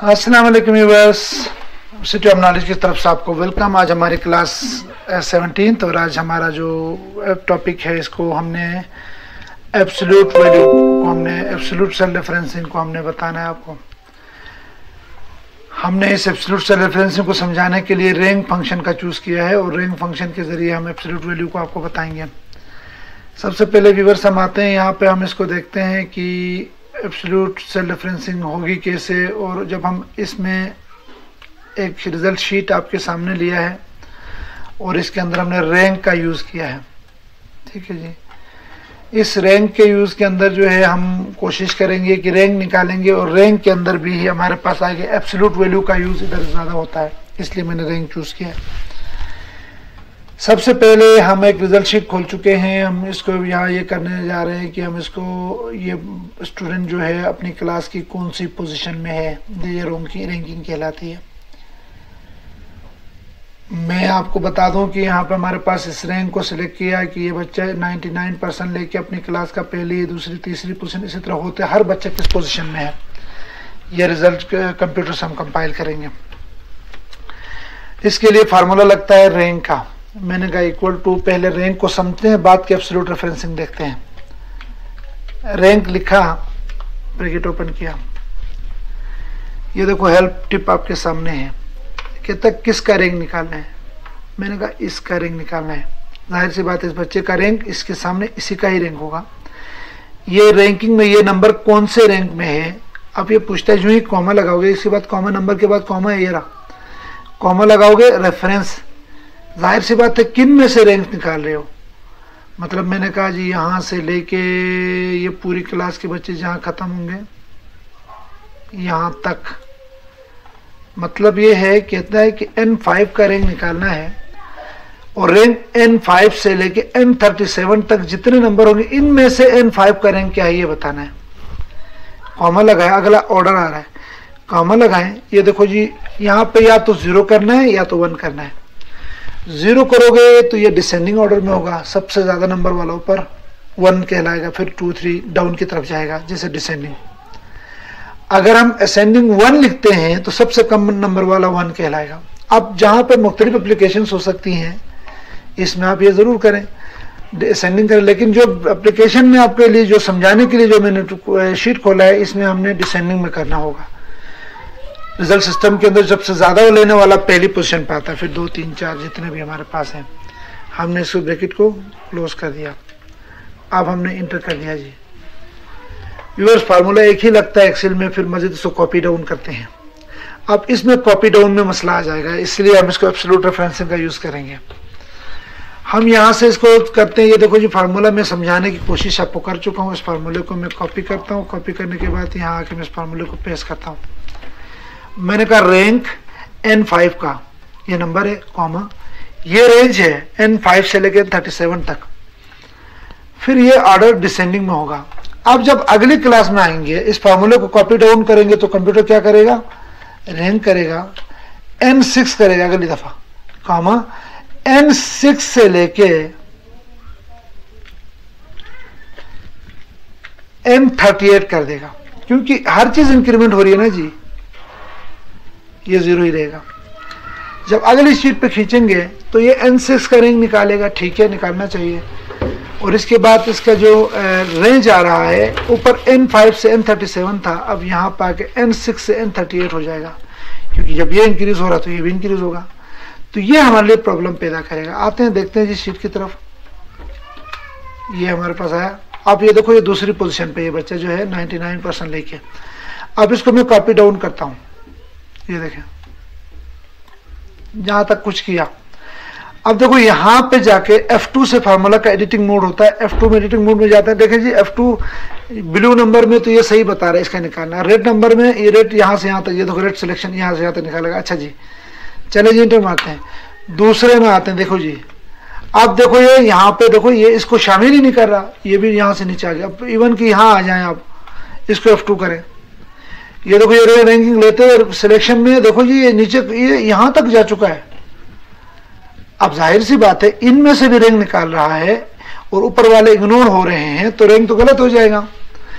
अस्सलाम वालेकुम viewers, city of knowledge की तरफ से आपको वेलकम। आज हमारी क्लास 17 और आज हमारा जो टॉपिक है इसको हमने एब्सोल्यूट वैल्यू को हमने एब्सोल्यूट सेल रेफरेंसिंग को हमने बताना है आपको। हमने इस एब्सोल्यूट सेल रेफरेंसिंग को समझाने के लिए रैंक फंक्शन का चूज़ किया है और रैंक फंक्शन के ज़रिए हम एब्सोल्यूट वैल्यू को आपको बताएंगे। सबसे पहले व्यूअर्स हम आते हैं यहाँ पे, हम इसको देखते हैं कि एब्सोल्यूट सेल रेफरेंसिंग होगी कैसे। और जब हम इसमें एक रिज़ल्ट शीट आपके सामने लिया है और इसके अंदर हमने रैंक का यूज़ किया है, ठीक है जी। इस रैंक के यूज़ के अंदर जो है हम कोशिश करेंगे कि रैंक निकालेंगे और रैंक के अंदर भी हमारे पास आगे एब्सोल्यूट वैल्यू का यूज़ इधर ज़्यादा होता है, इसलिए मैंने रैंक चूज़ किया है। सबसे पहले हम एक रिजल्ट शीट खोल चुके हैं। हम इसको यहाँ ये करने जा रहे हैं कि हम इसको ये स्टूडेंट जो है अपनी क्लास की कौन सी पोजीशन में है, ये रैंकिंग कहलाती है। मैं आपको बता दूं कि यहाँ पर हमारे पास इस रैंक को सिलेक्ट किया कि ये बच्चा 99% लेके अपनी क्लास का पहली, दूसरी, तीसरी पोजीशन इसी तरह होते हर बच्चे किस पोजीशन में है। ये रिजल्ट कंप्यूटर से हम कंपाइल करेंगे। इसके लिए फार्मूला लगता है रैंक का। मैंने कहा इक्वल टू, पहले रैंक को समझते हैं, बाद के एब्सोल्यूट रेफरेंसिंग देखते हैं। रैंक लिखा, ब्रैकेट ओपन किया, ये देखो हेल्प टिप आपके सामने है। कहता किसका रैंक निकालना है, मैंने कहा इसका रैंक निकालना है। जाहिर सी बात है इस बच्चे का रैंक इसके सामने इसी का ही रैंक होगा। ये रैंकिंग में ये नंबर कौन से रैंक में है। अब ये पूछता है जो ही कॉमा लगाओगे, इसके बाद कॉमा, नंबर के बाद कॉमा, ये रहा कॉमा लगाओगे, रेफरेंस। जाहिर सी बात है किन में से रैंक निकाल रहे हो। मतलब मैंने कहा जी यहाँ से लेके ये पूरी क्लास के बच्चे जहाँ ख़त्म होंगे यहाँ तक, मतलब ये है, कहता है कि N5 का रैंक निकालना है और रैंक N5 से लेके N37 तक जितने नंबर होंगे इनमें से N5 का रैंक क्या है ये बताना है। कॉमा लगाया, अगला ऑर्डर आ रहा है, कॉमा लगाएं। ये देखो जी यहाँ पे या तो 0 करना है या तो 1 करना है। 0 करोगे तो ये डिसेंडिंग ऑर्डर में होगा, सबसे ज़्यादा नंबर वाला ऊपर 1 कहलाएगा, फिर 2 3 डाउन की तरफ जाएगा जैसे डिसेंडिंग। अगर हम असेंडिंग 1 लिखते हैं तो सबसे कम नंबर वाला 1 कहलाएगा। अब जहाँ पे मुख्तलिफ एप्लीकेशंस हो सकती हैं इसमें आप ये ज़रूर करें, असेंडिंग करें, लेकिन जो एप्लीकेशन में आपके लिए जो समझाने के लिए जो मैंने शीट खोला है इसमें हमने डिसेंडिंग में करना होगा। रिजल्ट सिस्टम के अंदर सबसे ज़्यादा लेने वाला पहली पोजीशन पे आता है, फिर 2 3 4 जितने भी हमारे पास हैं। हमने इस ब्रैकेट को क्लोज कर दिया। अब हमने इंटर कर दिया जी। व्यूअर्स फार्मूला एक ही लगता है एक्सेल में, फिर मजीद इसको कॉपी डाउन करते हैं। अब इसमें कॉपी डाउन में मसला आ जाएगा, इसलिए हम इसको एब्सोल्यूट रेफरेंसिंग का यूज़ करेंगे। हम यहाँ से इसको करते हैं। ये देखो जी फार्मूला मैं समझाने की कोशिश आपको कर चुका हूँ। इस फार्मूले को मैं कॉपी करता हूँ, कॉपी करने के बाद यहाँ आके मैं इस फार्मूले को पेस्ट करता हूँ। मैंने कहा रैंक N5 का ये नंबर है, कॉमा, ये रेंज है N5 से लेकर N37 तक, फिर ये ऑर्डर डिसेंडिंग में होगा। अब जब अगली क्लास में आएंगे इस फार्मूले को कॉपी डाउन करेंगे तो कंप्यूटर क्या करेगा, रैंक करेगा, N6 करेगा अगली दफा, कॉमा, N6 से लेके N38 कर देगा, क्योंकि हर चीज इंक्रीमेंट हो रही है ना जी, ये 0 ही रहेगा। जब अगली शीट पे खींचेंगे तो ये N6 का रैंक निकालेगा, ठीक है, निकालना चाहिए। और इसके बाद इसका जो रेंज आ रहा है ऊपर N5 से N37 था, अब यहाँ पर आके N6 से N38 हो जाएगा, क्योंकि जब ये इंक्रीज हो रहा तो ये भी इंक्रीज होगा। तो ये हमारे लिए प्रॉब्लम पैदा करेगा। आते हैं, देखते हैं जी शीट की तरफ। ये हमारे पास आया। अब ये देखो ये दूसरी पोजीशन पे ये बच्चा जो है 99% लेके। अब इसको मैं कॉपी डाउन करता हूँ, ये देखें जहां तक कुछ किया। अब देखो यहां पे जाके F2 से फार्मूला का एडिटिंग मोड होता है, F2 में एडिटिंग मोड में जाते हैं। देखें जी F2 ब्लू नंबर में तो ये सही बता रहा है इसका निकालना, रेड नंबर में ये रेड यहां से यहां तक, ये देखो रेड सिलेक्शन यहां से यहां तक निकालेगा। अच्छा जी, चले जी इंटर मारते हैं। दूसरे में आते हैं, देखो जी अब देखो ये यहाँ पे देखो ये इसको शामिल ही नहीं कर रहा, ये भी यहाँ से नीचे आ गया। अब इवन कि यहाँ आ जाए, आप इसको F2 करें, ये देखो ये रैंकिंग लेते हैं सिलेक्शन में, देखो जी ये नीचे ये यहां तक जा चुका है। अब जाहिर सी बात है इनमें से भी रैंक निकाल रहा है और ऊपर वाले इग्नोर हो रहे हैं तो रैंक तो गलत हो जाएगा।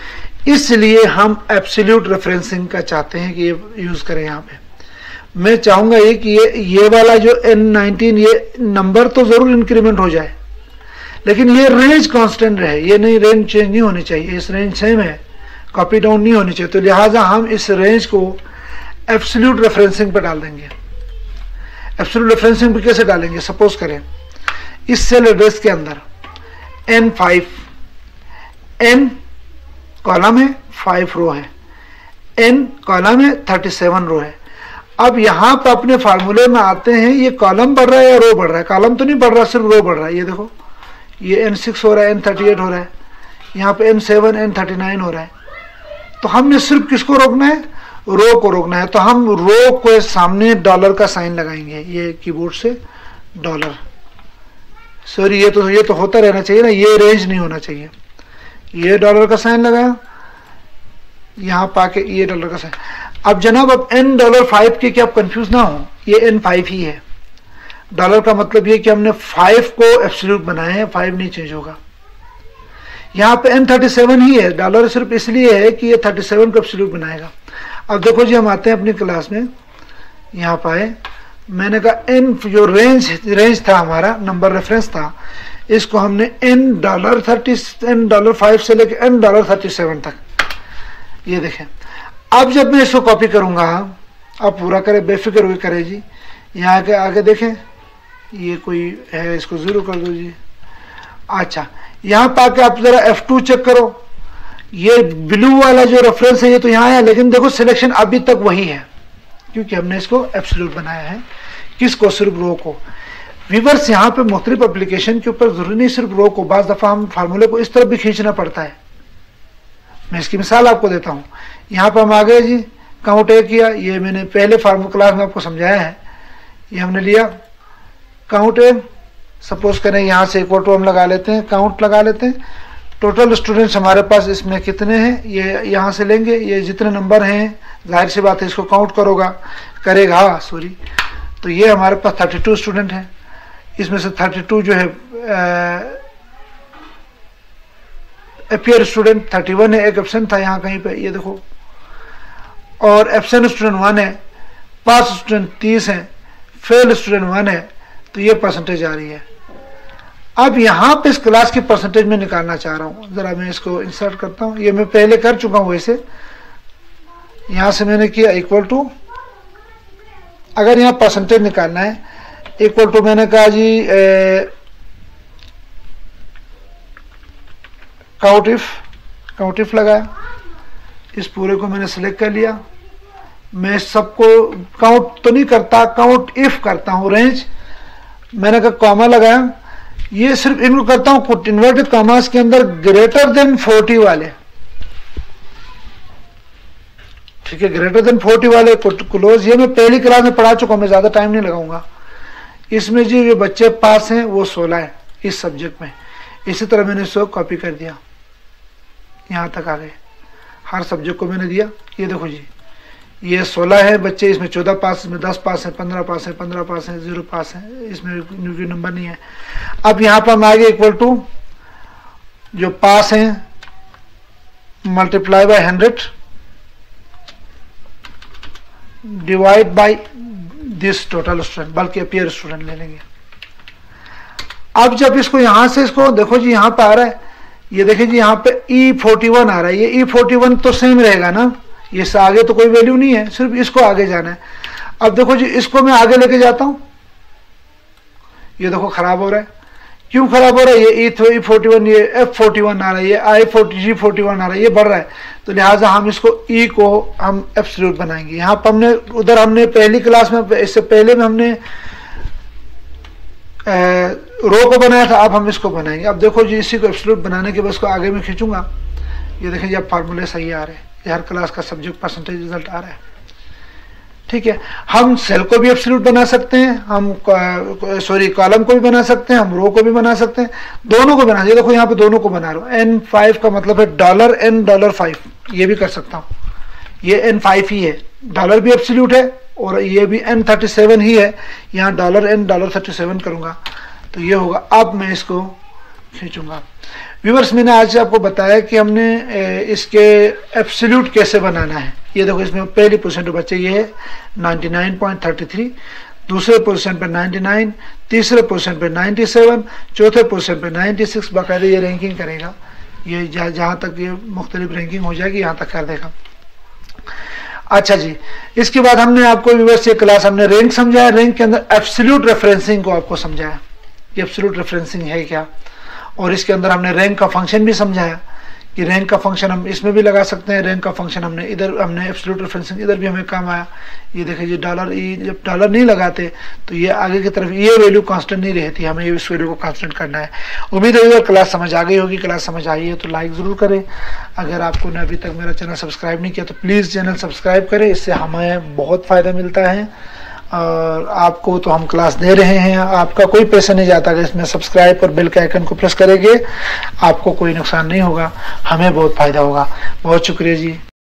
इसलिए हम एब्सोल्यूट रेफरेंसिंग का चाहते हैं कि ये यूज करें। यहाँ पे मैं चाहूंगा ये कि ये वाला जो N19 ये नंबर तो जरूर इंक्रीमेंट हो जाए, लेकिन ये रेंज कांस्टेंट रहे, ये नहीं रेंज चेंज नहीं होनी चाहिए, इस रेंज सेम है, कॉपी डाउन नहीं होनी चाहिए। तो लिहाजा हम इस रेंज को एब्सोल्यूट रेफरेंसिंग पर डाल देंगे। एब्सोल्यूट रेफरेंसिंग पर कैसे डालेंगे? सपोज करें इस सेल एड्रेस के अंदर N5, N कॉलम है, 5 रो है, N कॉलम है, 37 रो है। अब यहां पर अपने फार्मूले में आते हैं, ये कॉलम बढ़ रहा है या रो बढ़ रहा है? कॉलम तो नहीं बढ़ रहा, सिर्फ रो बढ़ रहा है। ये देखो, ये N6 हो रहा है, N38 हो रहा है, यहाँ पे N7 N39 हो रहा है। तो हमने सिर्फ किसको रोकना है? रो को रोकना है। तो हम रो को सामने डॉलर का साइन लगाएंगे, ये कीबोर्ड से डॉलर, सॉरी ये तो होता रहना चाहिए ना, ये रेंज नहीं होना चाहिए। ये डॉलर का साइन लगाया, यहां पाके ये डॉलर का साइन। अब जनाब अब $N5 के, क्या आप कंफ्यूज ना हो, ये N5 ही है। डॉलर का मतलब ये कि हमने 5 को एब्सोल्यूट बनाया है, 5 नहीं चेंज होगा। यहाँ पे N37 ही है, डॉलर सिर्फ इसलिए है कि ये 37 को एब्सोल्यूट बनाएगा। अब देखो जी, हम आते हैं अपनी क्लास में, यहाँ पाए मैंने कहा N जो रेंज था हमारा, नंबर रेफरेंस था, इसको हमने $5 से लेकर $37 तक, ये देखें। अब जब मैं इसको कॉपी करूंगा, आप पूरा करें, बेफिक्र हुए करें जी। यहाँ के आगे देखें, ये कोई है, इसको 0 कर दो जी। अच्छा, यहाँ पाके आप जरा F2 चेक करो, ये ब्लू वाला जो रेफरेंस है ये तो यहाँ है, लेकिन देखो सिलेक्शन अभी तक वही है, क्योंकि हमने इसको एब्सोल्यूट बनाया है। किसको? सिर्फ रो को। व्यूअर्स, यहाँ पे मुख्तलिफ एप्लीकेशन के ऊपर जरूरी नहीं सिर्फ रो को, बाज़ दफ़ा हम फार्मूले को इस तरफ भी खींचना पड़ता है। मैं इसकी मिसाल आपको देता हूँ। यहाँ पर हम आ गए जी, काउंट ए किया, ये मैंने पहले फार्मूला क्लास में आपको समझाया है। ये हमने लिया काउंट ए, सपोज करें यहाँ से इक्वल टू हम लगा लेते हैं, काउंट लगा लेते हैं। टोटल स्टूडेंट्स हमारे पास इसमें कितने हैं, ये यहाँ से लेंगे, ये जितने नंबर हैं जाहिर सी बात है इसको काउंट करेगा सॉरी। तो ये हमारे पास 32 स्टूडेंट हैं, इसमें से 32 जो है अपीयर स्टूडेंट 31 है, एक एब्सेंट था यहाँ कहीं पे, ये देखो, और एब्सेंट स्टूडेंट 1 है, पास स्टूडेंट 30 हैं, फेल स्टूडेंट 1 है। तो ये परसेंटेज आ रही है। अब यहाँ पे इस क्लास की परसेंटेज में निकालना चाह रहा हूँ, जरा मैं इसको इंसर्ट करता हूँ, ये मैं पहले कर चुका हूँ वैसे। यहाँ से मैंने किया इक्वल टू, अगर यहाँ परसेंटेज निकालना है, इक्वल टू मैंने कहा जी काउंट इफ लगाया, इस पूरे को मैंने सिलेक्ट कर लिया। मैं सबको काउंट तो नहीं करता, काउंट इफ करता हूँ, रेंज मैंने कहा कॉमा लगाया, ये सिर्फ इनको करता हूँ इन्वर्टेड कॉमास के अंदर ग्रेटर देन 40 वाले, ठीक है, ग्रेटर देन 40 वाले क्लोज। ये मैं पहली क्लास में पढ़ा चुका हूँ, मैं ज्यादा टाइम नहीं लगाऊंगा इसमें जी। ये बच्चे पास हैं वो 16 है इस सब्जेक्ट में। इसी तरह मैंने इसको कॉपी कर दिया, यहाँ तक आ गए, हर सब्जेक्ट को मैंने दिया। ये देखो जी, ये 16 है बच्चे, इसमें 14 पास, इसमें 10 पास है, 15 पास है, 15 पास है, 0 पास है, इसमें कोई नंबर नहीं है। अब यहाँ पर हम आगे इक्वल टू जो पास हैं multiply by 100 divide by this total student, बल्कि अपीयर स्टूडेंट ले लेंगे। अब जब इसको यहां से इसको देखो जी, यहाँ पे आ रहा है, ये देखिए जी, यहाँ पे E41 आ रहा है। ये E41 तो सेम रहेगा ना, ये से आगे तो कोई वैल्यू नहीं है, सिर्फ इसको आगे जाना है। अब देखो जी, इसको मैं आगे लेके जाता हूं, ये देखो खराब हो रहा है। क्यों खराब हो रहा है? ये E41, ये F41 आ रहा है, ये G41 आ रहा है, ये बढ़ रहा है। तो लिहाजा हम इसको E को हम एब्सोल्यूट बनाएंगे। यहाँ पर हमने पहली क्लास में, इससे पहले में हमने रो को बनाया था, अब हम इसको बनाएंगे। अब देखो जी, इसी को एब्सोल्यूट बनाने के बाद इसको आगे में खींचूंगा, ये देखें जी अब फार्मूले सही आ रहे हैं, ये हर क्लास का सब्जेक्ट परसेंटेज रिजल्ट आ रहा है, ठीक है। हम सेल को भी एब्सोल्यूट बना सकते हैं, हम कॉलम को भी बना सकते हैं, हम रो को भी बना सकते हैं, दोनों को बना। ये देखो यहाँ पे दोनों को बना रहा हूँ। N5 का मतलब है $N$5, ये भी कर सकता हूँ, ये N5 ही है, डॉलर भी एब्सोल्यूट है और ये भी N37 ही है। यहाँ $N$37 करूंगा तो ये होगा। अब मैं इसको खींचूंगा। व्यूअर्स, मैंने आज आपको बताया कि हमने इसके एब्सोल्यूट कैसे बनाना है। ये देखो, इसमें पहली पोजीशन पे बच्चे ये है 99.33, दूसरे पोजीशन पे 99, तीसरे पोजीशन पे 97, चौथे पोजीशन पे 96। बाकायदा ये रैंकिंग करेगा, ये जहाँ तक ये मुख्तलिफ रैंकिंग हो जाएगी यहाँ तक कर देगा। अच्छा जी, इसके बाद हमने आपको व्यूअर्स ये क्लास हमने रैंक समझाया, रैंक के अंदर एब्सोल्यूट रेफरेंसिंग को आपको समझाया कि एब्सोल्यूट रेफरेंसिंग है क्या, और इसके अंदर हमने रैंक का फंक्शन भी समझाया कि रैंक का फंक्शन हम इसमें भी लगा सकते हैं। रैंक का फंक्शन हमने इधर, हमने एब्सोल्यूट रेफरेंसिंग इधर भी हमें काम आया। ये देखिए, ये डॉलर, ये जब डॉलर नहीं लगाते तो ये आगे की तरफ ये वैल्यू कांस्टेंट नहीं रहती, हमें इस वैल्यू को कांस्टेंट करना है। उम्मीद है अगर क्लास समझ आ गई होगी। क्लास समझ आई है तो लाइक ज़रूर करें। अगर आपको ने अभी तक मेरा चैनल सब्सक्राइब नहीं किया तो प्लीज़ चैनल सब्सक्राइब करें, इससे हमें बहुत फ़ायदा मिलता है। और आपको तो हम क्लास दे रहे हैं, आपका कोई पैसा नहीं जाता। अगर इसमें सब्सक्राइब और बेल के आइकन को प्रेस करेंगे आपको कोई नुकसान नहीं होगा, हमें बहुत फ़ायदा होगा। बहुत शुक्रिया जी।